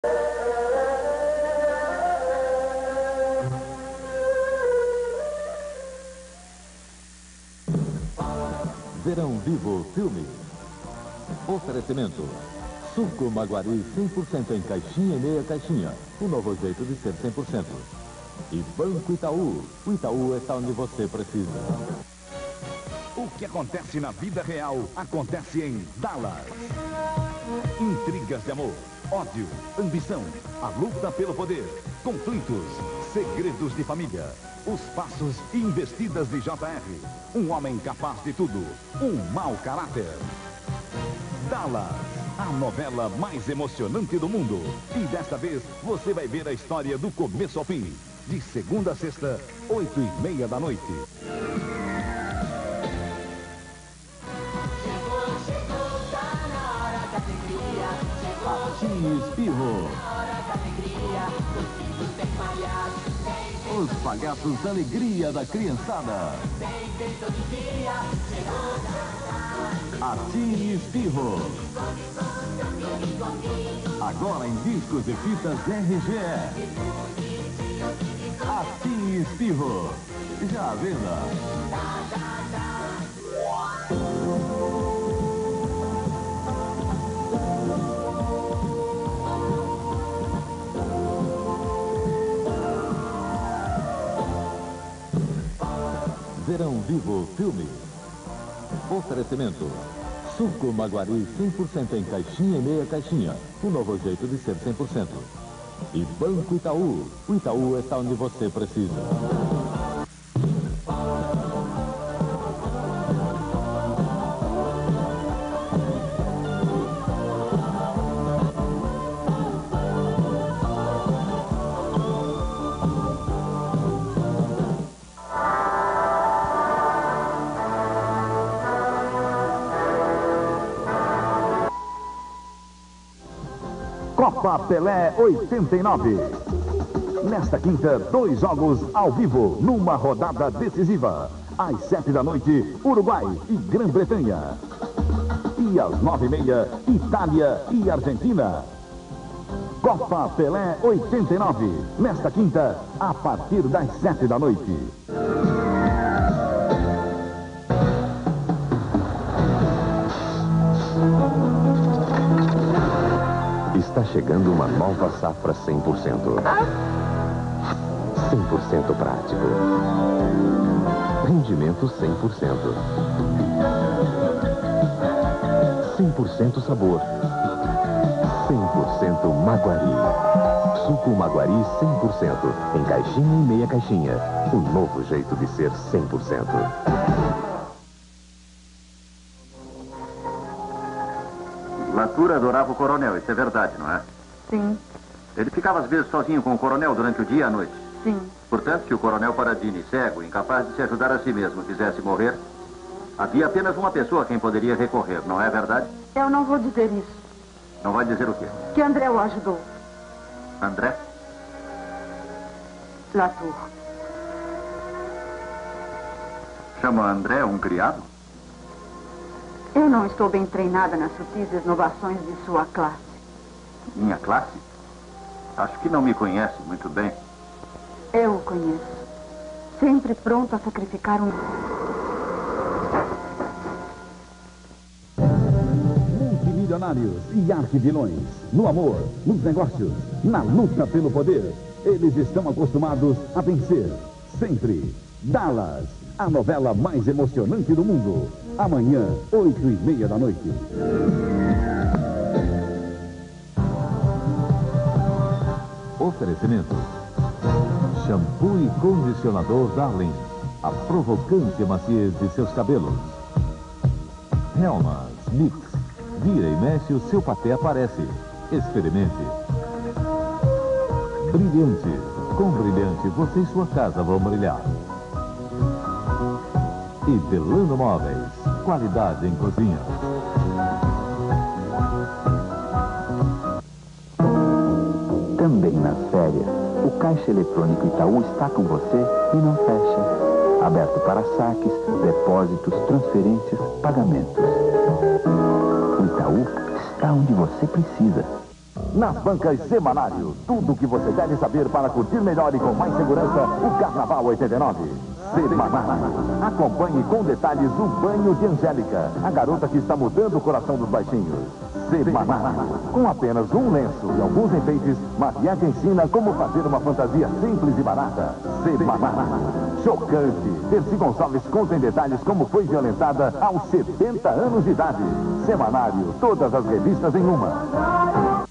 Verão Vivo Filme. Oferecimento. Suco Maguari 100% em caixinha e meia caixinha. O novo jeito de ser 100%. E Banco Itaú. O Itaú está onde você precisa. O que acontece na vida real acontece em Dallas. Intrigas de amor, ódio, ambição, a luta pelo poder, conflitos, segredos de família, os passos e investidas de JR. Um homem capaz de tudo, um mau caráter. Dallas, a novela mais emocionante do mundo. E desta vez você vai ver a história do começo ao fim. De segunda a sexta, 8h30 da noite. Atinho Espirro. Os palhaços da alegria da criançada. Atinho Espirro. Agora em discos e fitas RGE. Atinho Espirro. Já à venda. Verão Vivo Filme. Oferecimento. Suco Maguari 100% em caixinha e meia caixinha. O novo jeito de ser 100%. E Banco Itaú. O Itaú está onde você precisa. Copa Pelé 89. Nesta quinta, 2 jogos ao vivo, numa rodada decisiva. Às 7 da noite, Uruguai e Grã-Bretanha. E às 9h30, Itália e Argentina. Copa Pelé 89. Nesta quinta, a partir das 7 da noite. Está chegando uma nova safra 100%. 100% prático. Rendimento 100%. 100% sabor. 100% Maguari. Suco Maguari 100%. Em caixinha e meia caixinha. O novo jeito de ser 100%. Latour adorava o coronel, isso é verdade, não é? Sim. Ele ficava às vezes sozinho com o coronel durante o dia e a noite. Sim. Portanto, se o coronel Paradini, cego, incapaz de se ajudar a si mesmo, quisesse morrer, havia apenas uma pessoa a quem poderia recorrer, não é verdade? Eu não vou dizer isso. Não vai dizer o quê? Que André o ajudou. André? Latour. Chama André um criado? Eu não estou bem treinada nas sutis inovações de sua classe. Minha classe? Acho que não me conhece muito bem. Eu o conheço. Sempre pronto a sacrificar um... Multimilionários e arquivilões. No amor, nos negócios, na luta pelo poder. Eles estão acostumados a vencer. Sempre. Dallas, a novela mais emocionante do mundo. Amanhã, 8h30 da noite. Oferecimento. Shampoo e condicionador Darling. A provocante maciez de seus cabelos. Helmas Mix. Vira e mexe, o seu paté aparece. Experimente. Brilhante. Com Brilhante, você e sua casa vão brilhar. E Delano Móveis. Qualidade em cozinha. Também nas férias, o Caixa Eletrônico Itaú está com você e não fecha. Aberto para saques, depósitos, transferências, pagamentos. O Itaú está onde você precisa. Nas bancas Semanário, tudo o que você deve saber para curtir melhor e com mais segurança o Carnaval 89. Semanário. Acompanhe com detalhes o banho de Angélica, a garota que está mudando o coração dos baixinhos. Semanário. Com apenas um lenço e alguns enfeites, Maquiagem ensina como fazer uma fantasia simples e barata. Semanário. Chocante. Dercy Gonçalves conta em detalhes como foi violentada aos 70 anos de idade. Semanário. Todas as revistas em uma.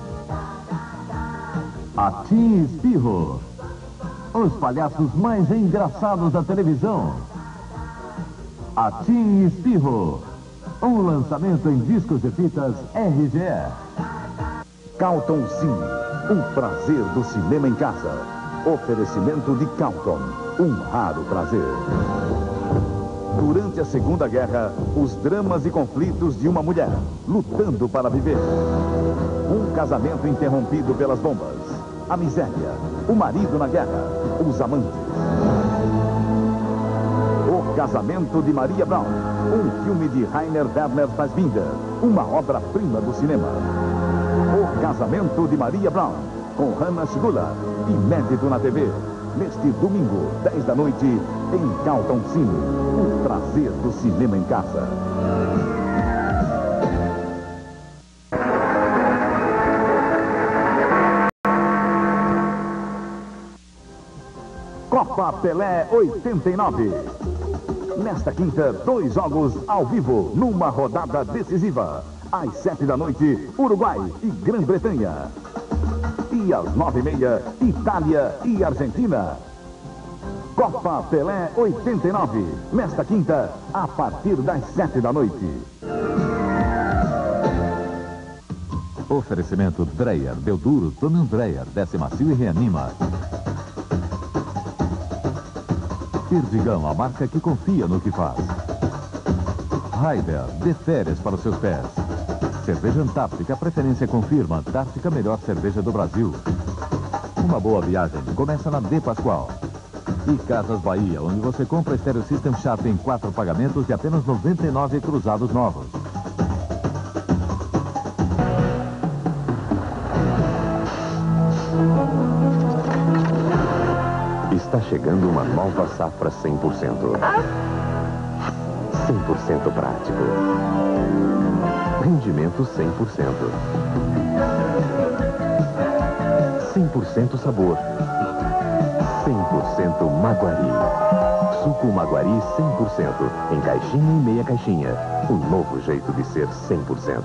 A Tim Espirro. Os palhaços mais engraçados da televisão. A Tim Espirro. Um lançamento em discos e fitas RGE. Carlton Cine, um prazer do cinema em casa. Oferecimento de Carlton, um raro prazer. Durante a Segunda Guerra, os dramas e conflitos de uma mulher lutando para viver. Um casamento interrompido pelas bombas. A miséria, o marido na guerra, os amantes. O Casamento de Maria Brown, um filme de Rainer Werner Fassbinder, uma obra-prima do cinema. O Casamento de Maria Brown, com Hannah Schgula, inédito na TV, neste domingo, 10 da noite, em Carlton Cine, o prazer do cinema em casa. Copa Pelé 89. Nesta quinta, 2 jogos ao vivo, numa rodada decisiva. Às 7 da noite, Uruguai e Grã-Bretanha. E às 9h30, Itália e Argentina. Copa Pelé 89. Nesta quinta, a partir das 7 da noite. Oferecimento Dreyer, Belduro, tome um Dreyer, desce macio e reanima. Perdigão, a marca que confia no que faz. Raider, dê férias para os seus pés. Cerveja Antártica, a preferência confirma. Antártica, melhor cerveja do Brasil. Uma boa viagem começa na De Pascoal. E Casas Bahia, onde você compra Stereo System Sharp em 4 pagamentos de apenas 99 cruzados novos. Está chegando uma nova safra 100%. 100% prático. Rendimento 100%. 100% sabor. 100% Maguari. Suco Maguari 100%. Em caixinha e meia caixinha. Um novo jeito de ser 100%.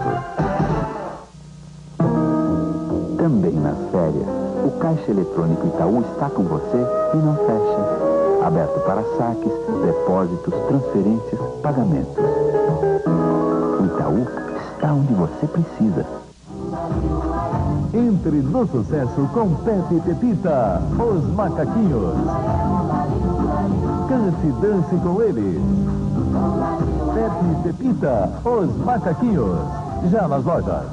Também nas férias, o Caixa Eletrônico Itaú está com você e não fecha. Aberto para saques, depósitos, transferências, pagamentos. O Itaú está onde você precisa. Entre no sucesso com Pepe e Pepita, os macaquinhos. Cante e dance com eles. Pepe e Pepita, os macaquinhos. Já nas lojas.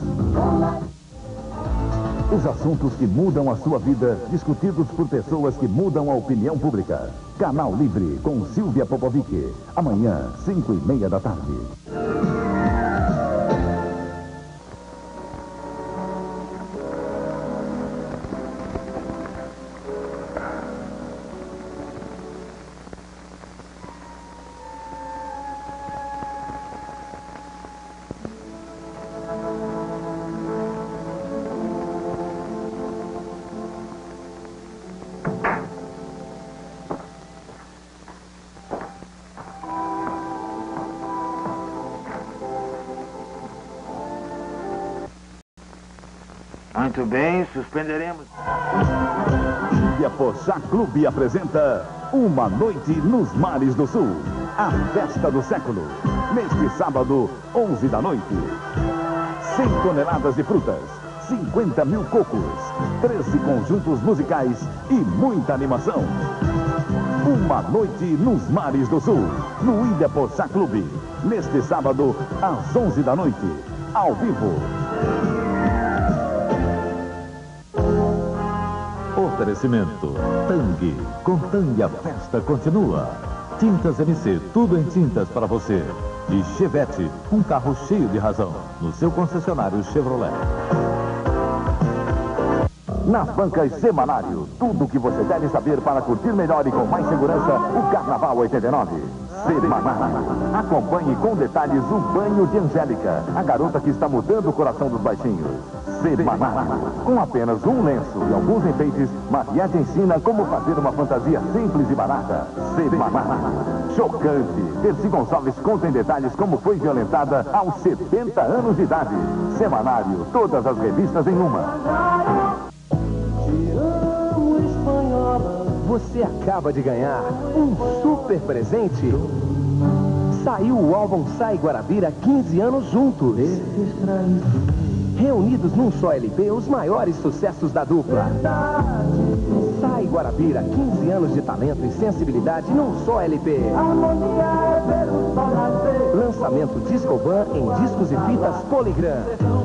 Os assuntos que mudam a sua vida, discutidos por pessoas que mudam a opinião pública. Canal Livre, com Silvia Popovic. Amanhã, 5h30 da tarde. Muito bem, suspenderemos. Ibiapoxá Clube apresenta Uma Noite nos Mares do Sul. A festa do século. Neste sábado, 11 da noite. 100 toneladas de frutas, 50 mil cocos, 13 conjuntos musicais e muita animação. Uma Noite nos Mares do Sul, no Ibiapoxá Clube. Neste sábado, às 11 da noite. Ao vivo. Oferecimento Tang. Com Tang a festa continua. Tintas MC, tudo em tintas para você. E Chevette, um carro cheio de razão. No seu concessionário Chevrolet. Nas bancas Semanário, tudo o que você deve saber para curtir melhor e com mais segurança o Carnaval 89. Semanário. Acompanhe com detalhes o banho de Angélica, a garota que está mudando o coração dos baixinhos. Semanário. Com apenas um lenço e alguns enfeites, Maquiagem ensina como fazer uma fantasia simples e barata. Semanário. Chocante. Dercy Gonçalves conta em detalhes como foi violentada aos 70 anos de idade. Semanário. Todas as revistas em uma. Você acaba de ganhar um super presente. Saiu o álbum Sai Guarabira 15 anos juntos. Reunidos num só LP, os maiores sucessos da dupla. Sai Guarabira, 15 anos de talento e sensibilidade num só LP. Lançamento Discovan em discos e fitas Polygram.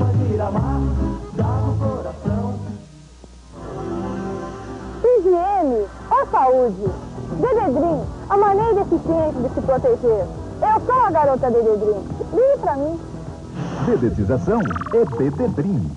Higiene ou saúde? Dededrim, a maneira eficiente de se proteger. Eu sou a garota Dededrim. Ligue pra mim. Dedetização é Dededrim.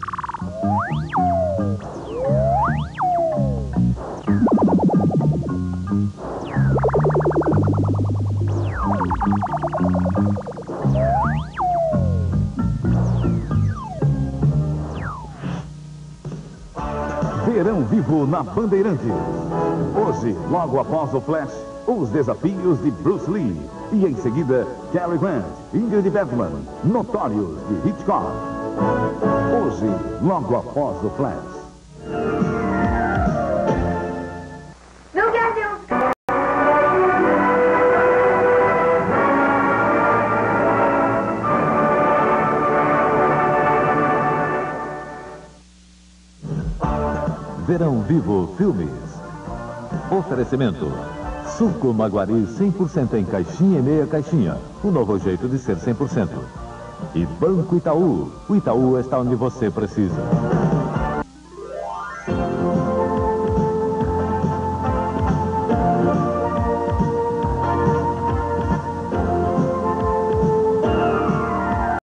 Verão Vivo na Bandeirantes. Hoje, logo após o Flash, os desafios de Bruce Lee. E em seguida, Cary Grant, Ingrid Bergman, Notórios de Hitchcock. Hoje, logo após o Flash. Não quer Deus. Verão Vivo Filmes. Oferecimento. Suco Maguari 100% em caixinha e meia caixinha. O novo jeito de ser 100%. E Banco Itaú. O Itaú está onde você precisa.